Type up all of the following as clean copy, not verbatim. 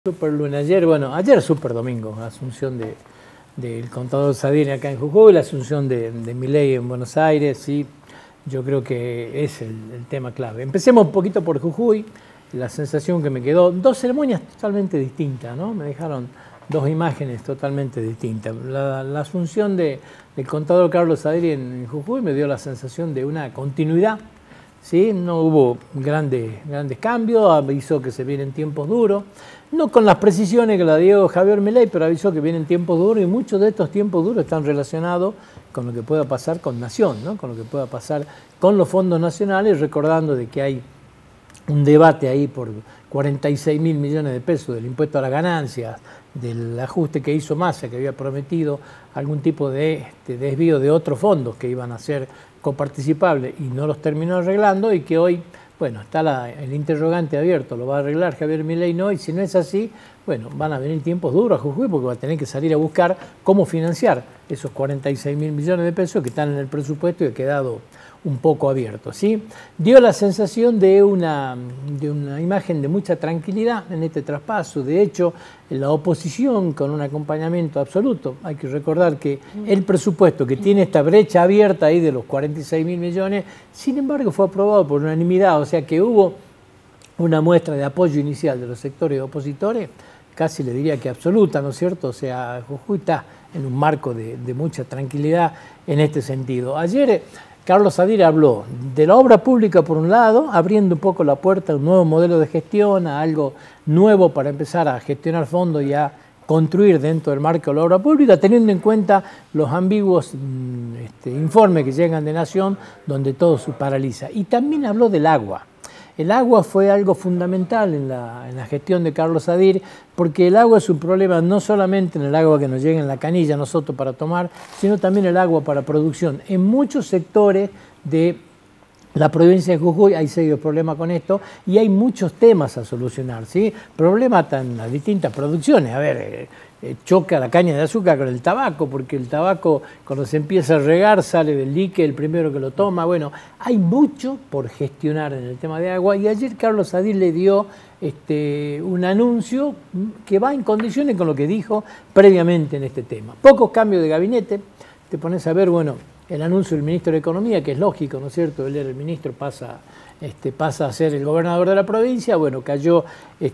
Super lunes. Ayer super domingo, la asunción del contador Sadir acá en Jujuy, la asunción de Milei en Buenos Aires, sí, yo creo que es el tema clave. Empecemos un poquito por Jujuy, la sensación que me quedó, dos ceremonias totalmente distintas, ¿no? Me dejaron dos imágenes totalmente distintas. La asunción del contador Carlos Sadir en Jujuy me dio la sensación de una continuidad, ¿sí? No hubo grandes cambios, avisó que se vienen tiempos duros, no con las precisiones que la dio Javier Milei, pero avisó que vienen tiempos duros y muchos de estos tiempos duros están relacionados con lo que pueda pasar con Nación, ¿no? Con lo que pueda pasar con los fondos nacionales, recordando de que hay un debate ahí por 46.000 millones de pesos del impuesto a las ganancias, del ajuste que hizo Massa, que había prometido algún tipo de desvío de otros fondos que iban a ser coparticipables y no los terminó arreglando, y que hoy, bueno, está el interrogante abierto, ¿lo va a arreglar Javier Milei? No, y si no es así, bueno, van a venir tiempos duros a Jujuy porque va a tener que salir a buscar cómo financiar esos 46.000 millones de pesos que están en el presupuesto y ha quedado un poco abierto, ¿sí? Dio la sensación de una imagen de mucha tranquilidad en este traspaso. De hecho, la oposición con un acompañamiento absoluto. Hay que recordar que el presupuesto que tiene esta brecha abierta ahí de los 46.000 millones, sin embargo, fue aprobado por unanimidad, o sea que hubo una muestra de apoyo inicial de los sectores opositores, casi le diría que absoluta, ¿no es cierto? O sea, Jujuy está en un marco de mucha tranquilidad en este sentido. Ayer Carlos Sadir habló de la obra pública por un lado, abriendo un poco la puerta a un nuevo modelo de gestión, a algo nuevo para empezar a gestionar fondos y a construir dentro del marco de la obra pública, teniendo en cuenta los ambiguos informes que llegan de Nación, donde todo se paraliza. Y también habló del agua. El agua fue algo fundamental en la gestión de Carlos Sadir, porque el agua es un problema no solamente en el agua que nos llega en la canilla a nosotros para tomar, sino también el agua para producción. En muchos sectores de la provincia de Jujuy hay serios problemas con esto y hay muchos temas a solucionar, ¿sí? Problemas en las distintas producciones. A ver, choca la caña de azúcar con el tabaco, porque el tabaco cuando se empieza a regar sale del dique el primero que lo toma. Bueno, hay mucho por gestionar en el tema de agua y ayer Carlos Sadir le dio un anuncio que va en condiciones con lo que dijo previamente en este tema. Pocos cambios de gabinete, te pones a ver, bueno, el anuncio del ministro de Economía, que es lógico, ¿no es cierto? Él era el ministro, pasa a ser el gobernador de la provincia, bueno, cayó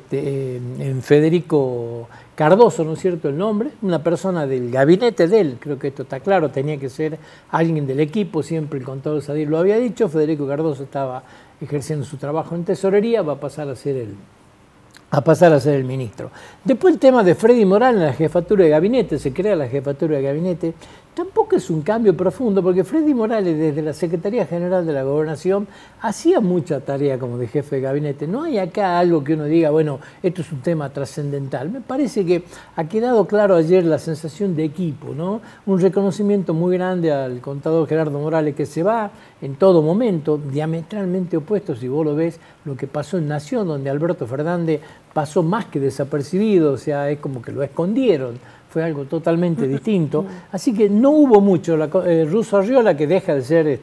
en Federico Cardoso, ¿no es cierto?, el nombre, una persona del gabinete de él, creo que esto está claro, tenía que ser alguien del equipo, siempre el contador Sadir lo había dicho. Federico Cardoso estaba ejerciendo su trabajo en tesorería, va a pasar a ser el ministro. Después el tema de Freddy Morales en la jefatura de gabinete, se crea la jefatura de gabinete, tampoco es un cambio profundo, porque Freddy Morales desde la Secretaría General de la Gobernación hacía mucha tarea como de jefe de gabinete. No hay acá algo que uno diga, bueno, esto es un tema trascendental. Me parece que ha quedado claro ayer la sensación de equipo, ¿no? Un reconocimiento muy grande al contador Gerardo Morales, que se va en todo momento, diametralmente opuesto, si vos lo ves, lo que pasó en Nación, donde Alberto Fernández pasó más que desapercibido, o sea, es como que lo escondieron, fue algo totalmente distinto. Así que no hubo mucho. Russo Arriola, que deja de ser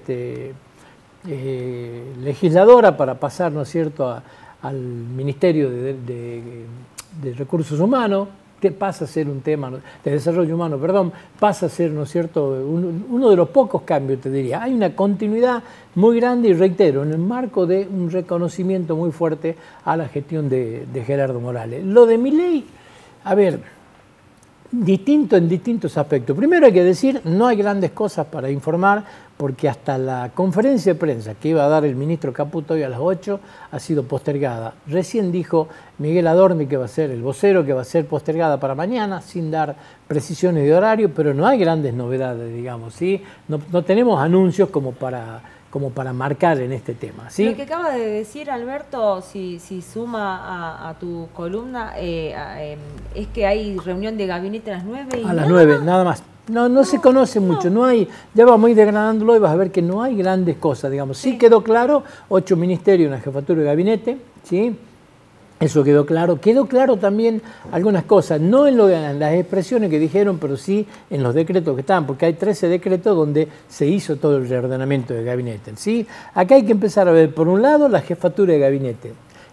legisladora para pasar, ¿no es cierto?, al Ministerio de Recursos Humanos, que pasa a ser un tema de desarrollo humano, perdón, pasa a ser, ¿no es cierto?, uno de los pocos cambios, te diría. Hay una continuidad muy grande y reitero, en el marco de un reconocimiento muy fuerte a la gestión de Gerardo Morales. Lo de Milei, a ver, distinto en distintos aspectos. Primero hay que decir, no hay grandes cosas para informar, porque hasta la conferencia de prensa que iba a dar el ministro Caputo hoy a las 8 ha sido postergada. Recién dijo Miguel Adorni, que va a ser el vocero, que va a ser postergada para mañana, sin dar precisiones de horario, pero no hay grandes novedades, digamos, ¿sí? No tenemos anuncios como para marcar en este tema, ¿sí? Lo que acaba de decir Alberto, si suma a tu columna, es que hay reunión de gabinete a las 9 y a las 9, nada más. No se conoce mucho, no hay, ya vamos a ir desgranándolo y vas a ver que no hay grandes cosas, digamos. Sí quedó claro, 8 ministerios, una jefatura de gabinete, ¿sí? Eso quedó claro. Quedó claro también algunas cosas, no en las expresiones que dijeron, pero sí en los decretos que están, porque hay 13 decretos donde se hizo todo el reordenamiento de gabinete, ¿sí? Acá hay que empezar a ver, por un lado, la jefatura de gabinete.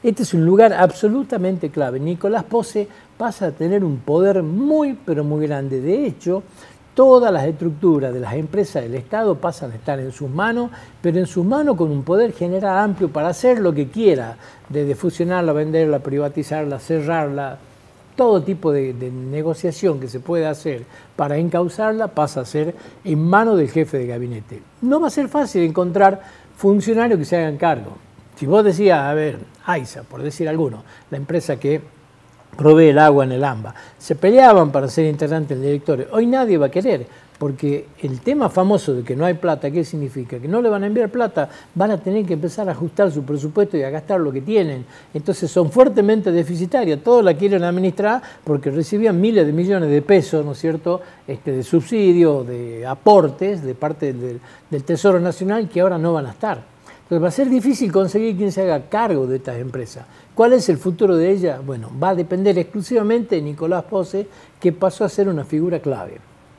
Este es un lugar absolutamente clave. Nicolás Pose pasa a tener un poder muy, pero muy grande. De hecho, todas las estructuras de las empresas del Estado pasan a estar en sus manos, pero en sus manos con un poder general amplio para hacer lo que quiera, desde fusionarla, venderla, privatizarla, cerrarla. Todo tipo de negociación que se pueda hacer para encauzarla pasa a ser en manos del jefe de gabinete. No va a ser fácil encontrar funcionarios que se hagan cargo. Si vos decías, a ver, AISA, por decir alguno, la empresa que provee el agua en el AMBA, se peleaban para ser integrantes del directorio. Hoy nadie va a querer, porque el tema famoso de que no hay plata, ¿qué significa? Que no le van a enviar plata, van a tener que empezar a ajustar su presupuesto y a gastar lo que tienen. Entonces son fuertemente deficitarias, todos la quieren administrar porque recibían miles de millones de pesos, ¿no es cierto?, de subsidios, de aportes de parte del Tesoro Nacional que ahora no van a estar. Entonces va a ser difícil conseguir quien se haga cargo de estas empresas. ¿Cuál es el futuro de ellas? Bueno, va a depender exclusivamente de Nicolás Pose, que pasó a ser una figura clave.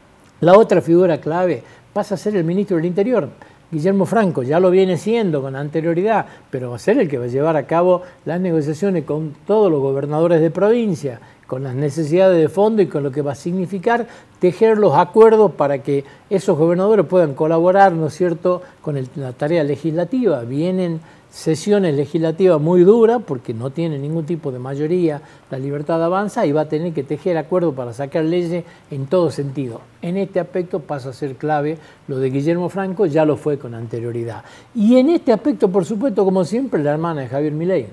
La otra figura clave pasa a ser el ministro del Interior, Guillermo Franco. Ya lo viene siendo con anterioridad, pero va a ser el que va a llevar a cabo las negociaciones con todos los gobernadores de provincia, con las necesidades de fondo y con lo que va a significar tejer los acuerdos para que esos gobernadores puedan colaborar, ¿no es cierto?, con la tarea legislativa. Vienen sesiones legislativas muy duras porque no tiene ningún tipo de mayoría, la libertad avanza y va a tener que tejer acuerdos para sacar leyes en todo sentido. En este aspecto pasa a ser clave lo de Guillermo Franco, ya lo fue con anterioridad. Y en este aspecto, por supuesto, como siempre, la hermana de Javier Milei,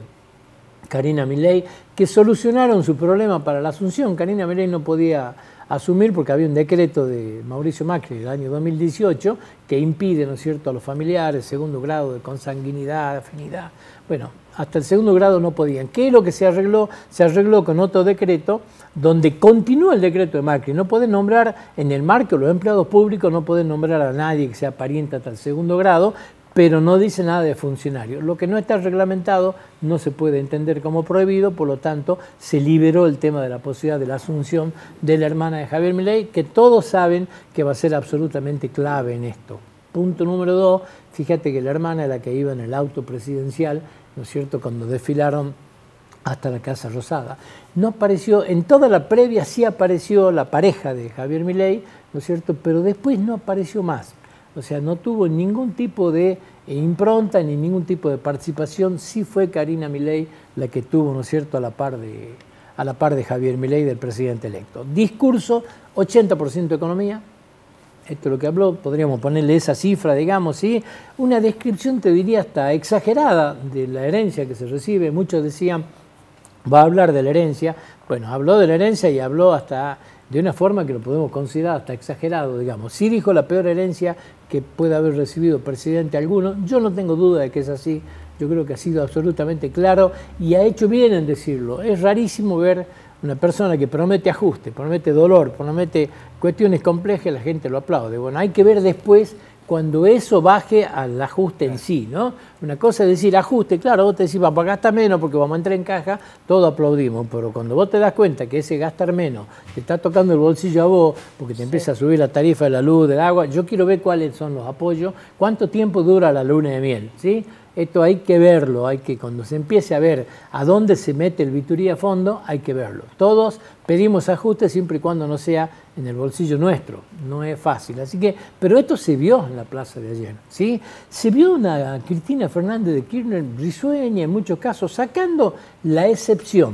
Karina Milei, que solucionaron su problema para la Asunción. Karina Milei no podía asumir porque había un decreto de Mauricio Macri del año 2018 que impide, ¿no es cierto?, a los familiares, segundo grado de consanguinidad, afinidad. Bueno, hasta el segundo grado no podían. ¿Qué es lo que se arregló? Se arregló con otro decreto donde continúa el decreto de Macri. No pueden nombrar en el marco, los empleados públicos no pueden nombrar a nadie que sea pariente hasta el segundo grado, pero no dice nada de funcionarios. Lo que no está reglamentado no se puede entender como prohibido, por lo tanto se liberó el tema de la posibilidad de la asunción de la hermana de Javier Milei, que todos saben que va a ser absolutamente clave en esto. Punto número 2, fíjate que la hermana es la que iba en el auto presidencial, ¿no es cierto?, cuando desfilaron hasta la Casa Rosada. No apareció, en toda la previa sí apareció la pareja de Javier Milei, ¿no es cierto?, pero después no apareció más. O sea, no tuvo ningún tipo de impronta ni ningún tipo de participación. Sí fue Karina Milei la que tuvo, ¿no es cierto?, a la par de Javier Milei, del presidente electo. Discurso, 80% economía. Esto es lo que habló, podríamos ponerle esa cifra, digamos, ¿sí? Una descripción, te diría, hasta exagerada de la herencia que se recibe. Muchos decían, va a hablar de la herencia. Bueno, habló de la herencia y habló hasta de una forma que lo podemos considerar hasta exagerado, digamos. Sí dijo la peor herencia que puede haber recibido presidente alguno. Yo no tengo duda de que es así. Yo creo que ha sido absolutamente claro y ha hecho bien en decirlo. Es rarísimo ver una persona que promete ajuste, promete dolor, promete cuestiones complejas y la gente lo aplaude. Bueno, hay que ver después cuando eso baje al ajuste en sí, ¿no? Una cosa es decir ajuste, claro, vos te decís, vamos a gastar menos porque vamos a entrar en caja, todo aplaudimos, pero cuando vos te das cuenta que ese gastar menos te está tocando el bolsillo a vos, porque te empieza a subir la tarifa de la luz, del agua, yo quiero ver cuáles son los apoyos, cuánto tiempo dura la luna de miel, ¿sí? Esto hay que verlo, hay que, cuando se empiece a ver a dónde se mete el biturí a fondo, hay que verlo. Todos pedimos ajustes siempre y cuando no sea en el bolsillo nuestro, no es fácil. Así que, pero esto se vio en la plaza de ayer, ¿sí? Se vio una Cristina Fernández de Kirchner risueña en muchos casos, sacando la excepción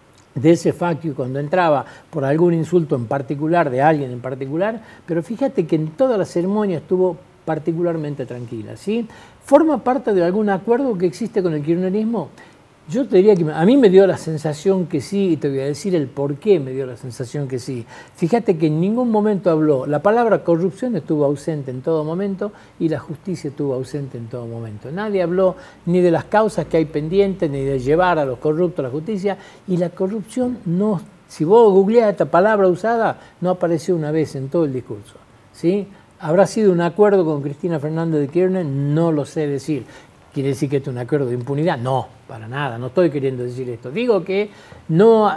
de ese facto cuando entraba por algún insulto en particular, de alguien en particular, pero fíjate que en toda la ceremonia estuvo particularmente tranquila, ¿sí? ¿Forma parte de algún acuerdo que existe con el kirchnerismo? Yo te diría que a mí me dio la sensación que sí, y te voy a decir el por qué me dio la sensación que sí. Fíjate que en ningún momento habló, la palabra corrupción estuvo ausente en todo momento y la justicia estuvo ausente en todo momento. Nadie habló ni de las causas que hay pendientes, ni de llevar a los corruptos a la justicia, y la corrupción no, si vos googleás esta palabra usada, no apareció una vez en todo el discurso, ¿sí? ¿Habrá sido un acuerdo con Cristina Fernández de Kirchner? No lo sé decir. ¿Quiere decir que este es un acuerdo de impunidad? No, para nada, no estoy queriendo decir esto. Digo que no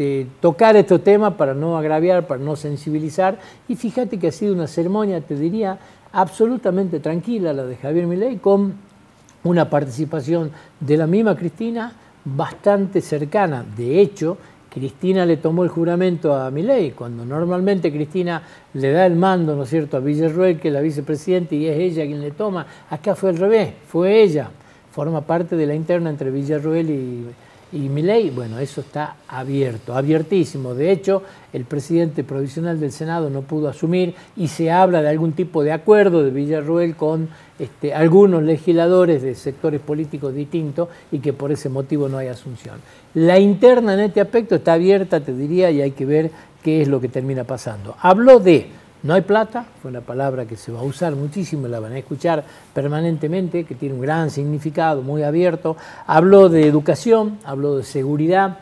tocar estos temas para no agraviar, para no sensibilizar. Y fíjate que ha sido una ceremonia, te diría, absolutamente tranquila la de Javier Milei, con una participación de la misma Cristina, bastante cercana. De hecho, Cristina le tomó el juramento a Milei, cuando normalmente Cristina le da el mando, ¿no es cierto?, a Villarroel, que es la vicepresidenta, y es ella quien le toma. Acá fue al revés, fue ella. Forma parte de la interna entre Villarroel y Milei. Bueno, eso está abierto, abiertísimo. De hecho, el presidente provisional del Senado no pudo asumir y se habla de algún tipo de acuerdo de Villarroel con algunos legisladores de sectores políticos distintos y que por ese motivo no hay asunción. La interna en este aspecto está abierta, te diría, y hay que ver qué es lo que termina pasando. Habló de no hay plata, fue una palabra que se va a usar muchísimo, la van a escuchar permanentemente, que tiene un gran significado, muy abierto. Habló de educación, habló de seguridad.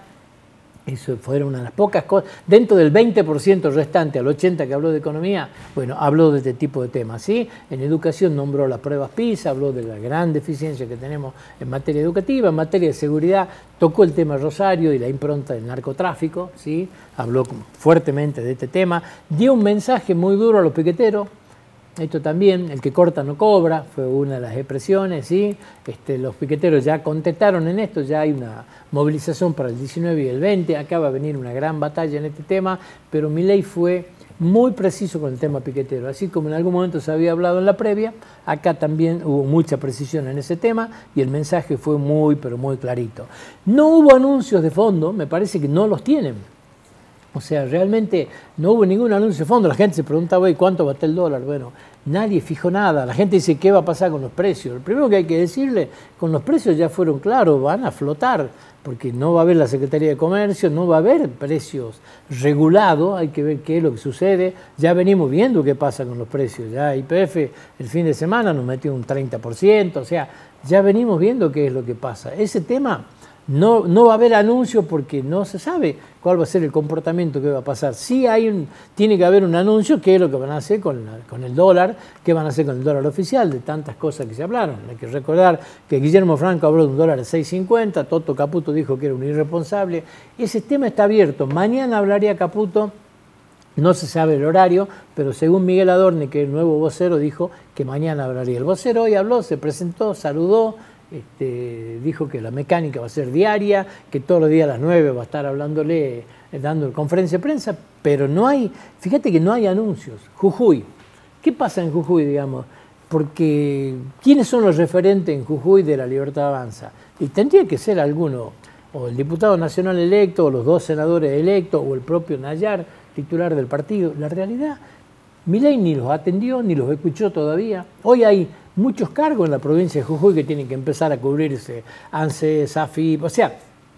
Eso fueron una de las pocas cosas. Dentro del 20% restante, al 80% que habló de economía, bueno, habló de este tipo de temas, ¿sí? En educación nombró las pruebas PISA, habló de la gran deficiencia que tenemos en materia educativa, en materia de seguridad, tocó el tema Rosario y la impronta del narcotráfico, ¿sí? Habló fuertemente de este tema, dio un mensaje muy duro a los piqueteros. Esto también, el que corta no cobra, fue una de las expresiones, ¿sí? Los piqueteros ya contestaron en esto, ya hay una movilización para el 19 y el 20, acá va a venir una gran batalla en este tema, pero Milei fue muy preciso con el tema piquetero, así como en algún momento se había hablado en la previa, acá también hubo mucha precisión en ese tema y el mensaje fue muy, pero muy clarito. No hubo anuncios de fondo, me parece que no los tienen. O sea, realmente no hubo ningún anuncio de fondo. La gente se preguntaba, ¿y cuánto va a estar el dólar? Bueno, nadie fijó nada. La gente dice, ¿qué va a pasar con los precios? Lo primero que hay que decirle, con los precios ya fueron claros, van a flotar, porque no va a haber la Secretaría de Comercio, no va a haber precios regulados, hay que ver qué es lo que sucede. Ya venimos viendo qué pasa con los precios. Ya YPF el fin de semana nos metió un 30%, o sea, ya venimos viendo qué es lo que pasa. Ese tema... No va a haber anuncio porque no se sabe cuál va a ser el comportamiento que va a pasar. Sí tiene que haber un anuncio, qué es lo que van a hacer con el dólar, qué van a hacer con el dólar oficial, de tantas cosas que se hablaron. Hay que recordar que Guillermo Franco habló de un dólar de 6.50, Toto Caputo dijo que era un irresponsable. Ese tema está abierto. Mañana hablaría Caputo, no se sabe el horario, pero según Miguel Adorni, que es el nuevo vocero, dijo que mañana hablaría. El vocero hoy habló, se presentó, saludó. Dijo que la mecánica va a ser diaria, que todos los días a las 9 va a estar hablándole, dando conferencia de prensa, pero no hay, fíjate que no hay anuncios. Jujuy, ¿qué pasa en Jujuy, digamos? Porque, ¿quiénes son los referentes en Jujuy de la Libertad Avanza? Y tendría que ser alguno, o el diputado nacional electo, o los 2 senadores electos, o el propio Nayar, titular del partido. La realidad, Milei ni los atendió, ni los escuchó todavía. Hoy hay muchos cargos en la provincia de Jujuy que tienen que empezar a cubrirse, ANSES, AFIP, o sea,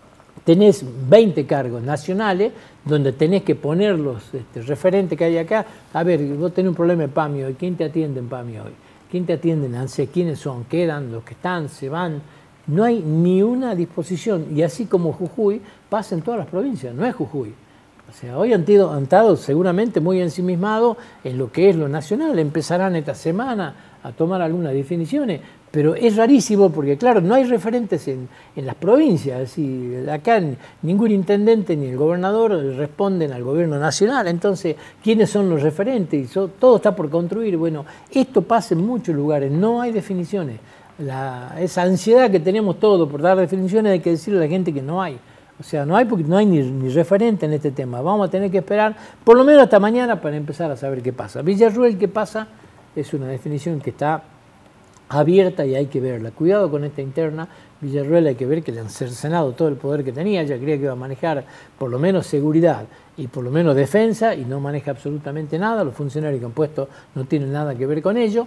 tenés 20 cargos nacionales donde tenés que poner los referentes que hay acá. A ver, vos tenés un problema de PAMI hoy, ¿quién te atiende en PAMI hoy? ¿Quién te atiende en ANSES? ¿Quiénes son? ¿Quedan? ¿Los que están? ¿Se van? No hay ni una disposición, y así como Jujuy pasa en todas las provincias, no es Jujuy. O sea, hoy han estado seguramente muy ensimismados en lo que es lo nacional, empezarán esta semana a tomar algunas definiciones, pero es rarísimo porque, claro, no hay referentes en las provincias. Es decir, acá ningún intendente ni el gobernador responden al gobierno nacional. Entonces, ¿quiénes son los referentes? Todo está por construir. Bueno, esto pasa en muchos lugares, no hay definiciones. Esa ansiedad que tenemos todos por dar definiciones, hay que decirle a la gente que no hay. O sea, no hay porque no hay ni referente en este tema. Vamos a tener que esperar por lo menos hasta mañana para empezar a saber qué pasa. Villarroel, ¿qué pasa? Es una definición que está abierta y hay que verla. Cuidado con esta interna. Villarroel hay que ver que le han cercenado todo el poder que tenía. Ella creía que iba a manejar por lo menos seguridad y por lo menos defensa y no maneja absolutamente nada. Los funcionarios que han puesto no tienen nada que ver con ello.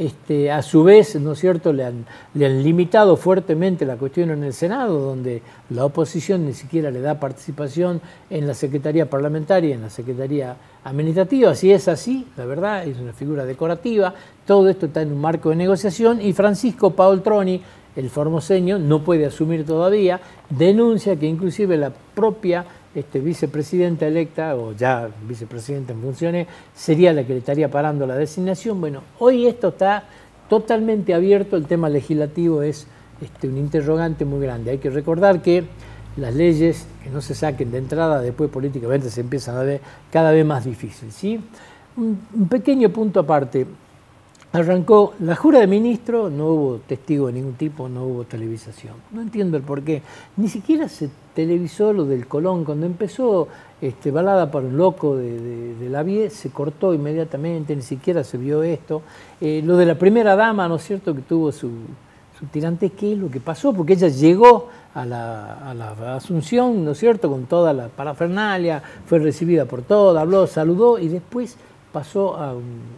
A su vez, ¿no es cierto?, le han limitado fuertemente la cuestión en el Senado, donde la oposición ni siquiera le da participación en la Secretaría Parlamentaria y en la Secretaría Administrativa. Si es así, la verdad, es una figura decorativa. Todo esto está en un marco de negociación y Francisco Paoltroni, el formoseño, no puede asumir todavía, denuncia que inclusive la propia vicepresidenta electa, o ya vicepresidenta en funciones, sería la que le estaría parando la designación. Bueno, hoy esto está totalmente abierto, el tema legislativo es un interrogante muy grande. Hay que recordar que las leyes que no se saquen de entrada, después políticamente se empiezan a ver cada vez más difíciles, ¿sí? Un pequeño punto aparte. arrancó la jura de ministro, no hubo testigo de ningún tipo, no hubo televisación. No entiendo el porqué. Ni siquiera se televisó lo del Colón. Cuando empezó Balada para un loco de la Vie, se cortó inmediatamente, ni siquiera se vio esto. Lo de la primera dama, ¿no es cierto?, que tuvo su tirante, ¿qué es lo que pasó? Porque ella llegó a la Asunción, ¿no es cierto?, con toda la parafernalia, fue recibida por todos, habló, saludó y después pasó a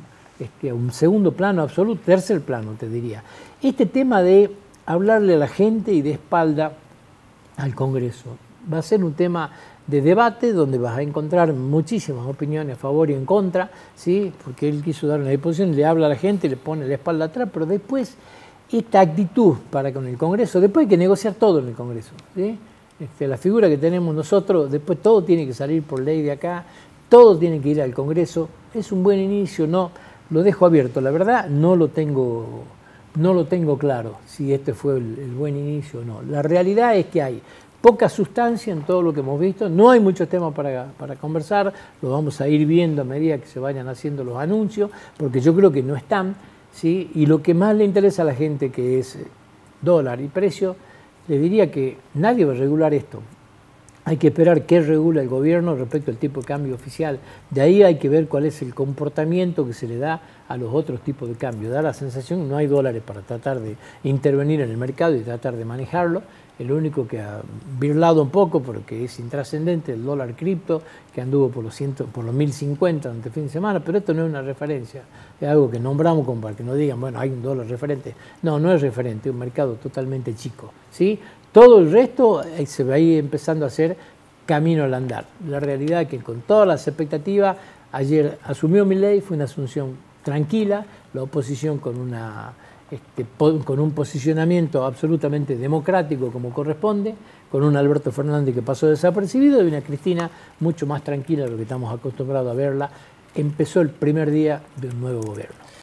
un segundo plano absoluto, tercer plano te diría. Este tema de hablarle a la gente y de espalda al Congreso va a ser un tema de debate donde vas a encontrar muchísimas opiniones a favor y en contra, ¿sí? Porque él quiso dar una disposición, le habla a la gente, le pone la espalda atrás, pero después esta actitud para con el Congreso, después hay que negociar todo en el Congreso, ¿sí? La figura que tenemos nosotros, después todo tiene que salir por ley de acá, todo tiene que ir al Congreso, es un buen inicio, no, lo dejo abierto, la verdad no lo tengo claro si este fue el buen inicio o no. La realidad es que hay poca sustancia en todo lo que hemos visto, no hay muchos temas para conversar, lo vamos a ir viendo a medida que se vayan haciendo los anuncios, porque yo creo que no están, ¿sí? Y lo que más le interesa a la gente, que es dólar y precio, le diría que nadie va a regular esto. Hay que esperar qué regula el gobierno respecto al tipo de cambio oficial. De ahí hay que ver cuál es el comportamiento que se le da a los otros tipos de cambio. Da la sensación que no hay dólares para tratar de intervenir en el mercado y tratar de manejarlo. El único que ha virlado un poco, porque es intrascendente, el dólar cripto, que anduvo por los 1050 durante el fin de semana, pero esto no es una referencia, es algo que nombramos como para que no digan, bueno, hay un dólar referente. No, no es referente, es un mercado totalmente chico, ¿sí? Todo el resto se va a ir empezando a hacer camino al andar. La realidad es que con todas las expectativas, ayer asumió Milei, fue una asunción tranquila, la oposición con un posicionamiento absolutamente democrático como corresponde, con un Alberto Fernández que pasó desapercibido y una Cristina mucho más tranquila de lo que estamos acostumbrados a verla. Empezó el primer día de un nuevo gobierno.